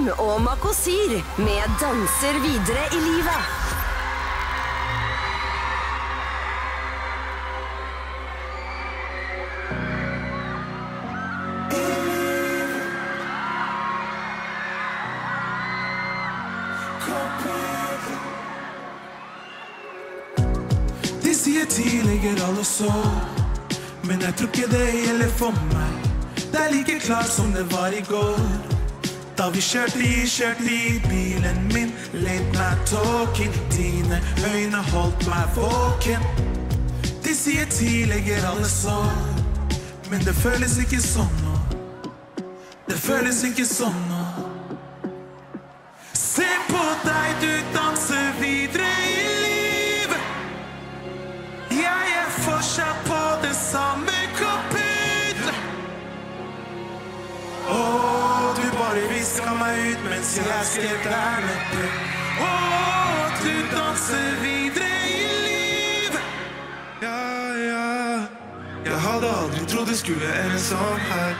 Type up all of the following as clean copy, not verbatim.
Kim og Makosir med Danser videre i livet. De sier tidligere alle så, men jeg tror ikke det gjelder for meg. Det er like klart som det var i går, da vi kjørte i bilen min. Late night talking, dine øyne holdt meg våken. De sier tidligere alle så, men det føles ikke sånn nå. Det føles ikke sånn nå. Se på deg, du danser videre i livet. Jeg er fortsatt på det samme kapitlet. Åh, du bare visker meg ut mens jeg skrev der nede. Åh, du danser videre i livet. Ja, jeg hadde aldri trodd det skulle ende sånn her.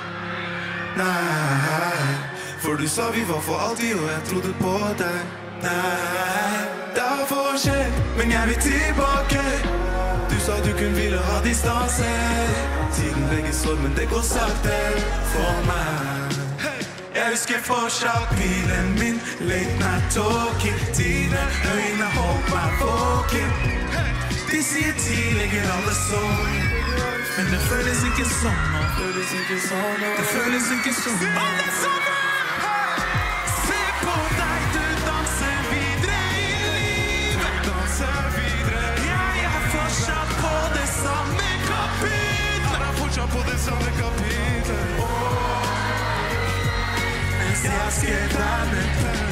Nei, for du sa vi var for alltid, og jeg trodde på deg. Nei, det er for sent, men jeg vil tilbake. Du sa du kun ville ha distanse. Tiden legger stormen, det går sakte for meg. Jeg husker fortsatt bilen min, late night talking. Dine øyne holdt meg våken. De sier tidligere alle så, men det føles ikke sånn nå. Det føles ikke sånn nå. Se på deg, du danser videre i livet. Jeg er fortsatt på det samme kapitlet. Mens jeg skrev der nede.